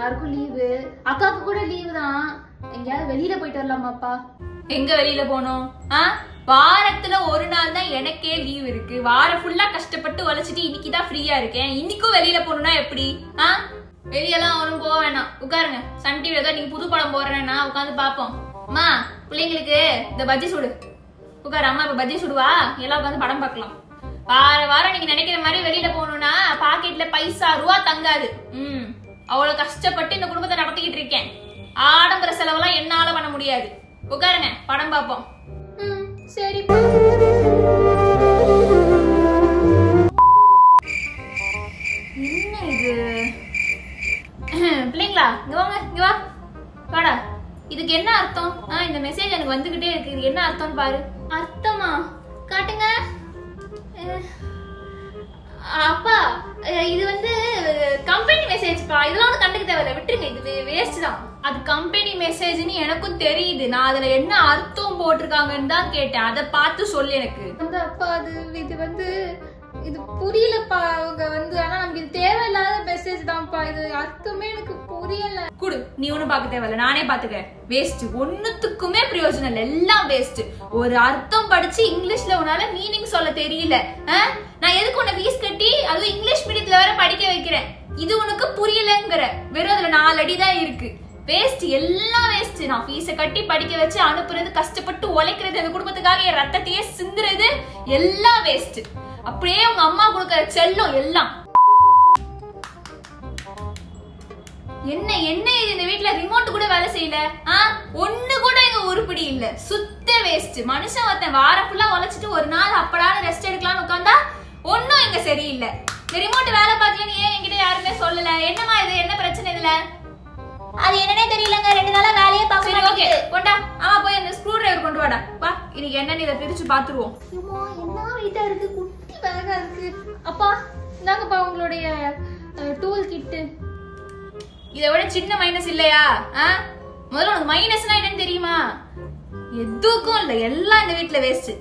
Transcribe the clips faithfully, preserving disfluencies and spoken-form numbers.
எல்லாருக்கும் லீவு, அக்காவுக்கு கூட லீவு தான். எங்கயாவது வெளியில போயிட்டு வரலாமாப்பா? எங்க வெளியில போனோம்? வாரத்துல ஒரு நாள் தான் எனக்கே லீவ் இருக்கு. வாரம் ஃபுல்லா கஷ்டப்பட்டு உழைச்சிட்டு இன்னைக்குதான் ஃப்ரீயா இருக்கேன். இன்னைக்கும் வெளியில போகணும்னா எப்படி? ஆஹ் வெளியெல்லாம் ஒன்றும் போக வேணாம், உட்காருங்க. சன் டிவில தான் நீங்க புது படம் போடுறேன்னா உட்காந்து பாப்போம். அம்மா பிள்ளைங்களுக்கு இந்த பஜ்ஜி சுடு, உட்காரு. அம்மா இப்ப பஜ்ஜி சுடுவா, எல்லாம் உட்காந்து படம் பார்க்கலாம். வார வாரம் நீங்க நினைக்கிற மாதிரி வெளியில போகணும்னா பாக்கெட்ல பைசா ரூபா தங்காது. உம் அவ்வளவு கஷ்டப்பட்டு இந்த குடும்பத்தை நடத்திக்கிட்டு இருக்கேன். ஆடம்பர செலவெல்லாம் என்னால பண்ண முடியாது. உட்காருங்க, படம் பார்ப்போம். சரிப்பா. என்ன இது? பிள்ளைங்களா இங்க வாங்க, இங்க வா வாடா. இதுக்கு என்ன அர்த்தம்? ஆஹ் இந்த மெசேஜ் எனக்கு வந்துகிட்டே இருக்கு. இது என்ன அர்த்தம்னு பாரு. அர்த்தமா? காட்டுங்க. அப்பா இது வந்து கம்பெனி மெசேஜ்ப்பா. இதெல்லாம் ஒன்றும் கண்டுக்க தேவையில்ல, விட்டுருங்க. இது வேஸ்ட் தான். அது கம்பெனி மெசேஜ்னு எனக்கும் தெரியுது. நான் அதுல என்ன அர்த்தம் போட்டிருக்காங்கன்னு தான் கேட்டேன். அதை பார்த்து சொல்லு எனக்கு. அந்த அப்பா அது இது வந்து இது புரியலப்பா. அவங்க வந்து ஆனா நமக்கு இது தேவையில்லாத மெசேஜ் தான்ப்பா. இது அர்த்தமே எனக்கு புரியல. குடு, நீ ஒண்ணும் பார்க்க தேவையில்ல, நானே பாத்துக்கிறேன். வேஸ்ட், ஒன்னுத்துக்குமே பிரயோஜனம் இல்லை, எல்லாம் வேஸ்ட். ஒரு அர்த்தம் படிச்சு இங்கிலீஷ்ல உன்னால மீனிங் சொல்ல தெரியல. நான் எதுக்கு உன்னை ஃபீஸ் கட்டி அதுவும் இங்கிலீஷ் மீடியத்துல வேற படிக்க வைக்கிறேன். இது உனக்கு புரியலங்கிற. வெறும் அதுல நாலு அடிதான் இருக்கு. வேஸ்ட், எல்லாம் வேஸ்ட். நான் ஃபீஸை கட்டி படிக்க வச்சு அனுப்புறது, கஷ்டப்பட்டு உழைக்கிறது, அந்த குடும்பத்துக்காக என் ரத்தத்தையே சிந்துறது எல்லாம் வேஸ்ட். அப்படியே உங்க அம்மா கொடுக்கற செல்லம் எல்லாம். என்ன என்ன இது? இந்த வீட்டுல ரிமோட் கூட வேலை செய்யல. ஆஹ் ஒண்ணு கூட எங்க உருப்படி இல்ல. சுத்த வேஸ்ட். மனுஷன் ஒருத்தன் வாரம் ஃபுல்லா உழைச்சிட்டு ஒரு நாள் அப்படான ரெஸ்ட் எடுக்கலாம்னு உட்காந்தா ஒன்னும் எங்க சரியில்லை. இந்த ரிமோட் வேலை பார்க்கலன்னு ஏன் என்கிட்ட யாருமே சொல்லல? என்னமா இது? என்ன பிரச்சனை இதுல? அது என்னன்னே தெரியலங்க. ரெண்டு நாளா வேலையே பார்க்க மாட்டேங்குது. கொண்டா, ஆமா போய் அந்த ஸ்க்ரூ டிரைவர் கொண்டு வாடா. வா, இன்னைக்கு என்னன்னு இதை பிரிச்சு பாத்துருவோம். என்ன வெயிட்டா இருக்கு, குட்டி பேகா இருக்கு. அப்பா இந்தாங்கப்பா உங்களுடைய டூல் கிட்டு. இதை விட சின்ன மைனஸ் இல்லையா? முதல்ல உனக்கு மைனஸ்னா என்னன்னு தெரியுமா? எதுக்கும் இல்ல, எல்லாம் இந்த வீட்டுல வேஸ்ட்.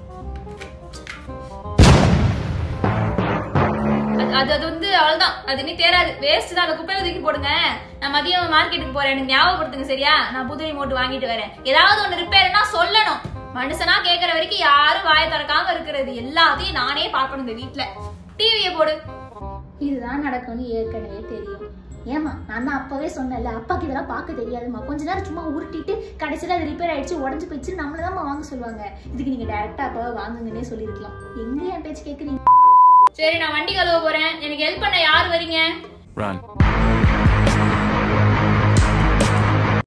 அது அது வந்து அவ்வளவுதான். அது நீ தேராது, வேஸ்ட் தான். அதை குப்பையில தூக்கி போடுங்க. நான் மதியம் மார்க்கெட்டுக்கு போறேன், எனக்கு ஞாபகப்படுத்துங்க சரியா? நான் புது ரிமோட் வாங்கிட்டு வரேன். ஏதாவது ஒண்ணு ரிப்பேர்னா சொல்லணும். மனுஷனா கேட்கற வரைக்கும் யாரும் வாயை திறக்காம இருக்கிறது. எல்லாத்தையும் நானே பார்க்கணும் இந்த வீட்டுல. டிவியை போடு. இதுதான் நடக்கும்னு ஏற்கனவே தெரியும். ஏமா நான் தான் அப்பவே சொன்னேன்ல, அப்பாக்கு இதெல்லாம் பார்க்க தெரியாதுமா. கொஞ்ச நேரம் சும்மா உருட்டிட்டு கடைசியில அது ரிப்பேர் ஆயிடுச்சு, உடஞ்சு போயிடுச்சு, நம்மளதாம்மா வாங்க சொல்லுவாங்க. இதுக்கு நீங்க டைரக்டா அப்பாவை வாங்குங்கன்னே சொல்லிருக்கலாம். எங்க என் பேச்சு கேக்குறீங்க? சரி, நான் வண்டி கழுவ போறேன். எனக்கு ஹெல்ப் பண்ண யார் வரீங்க?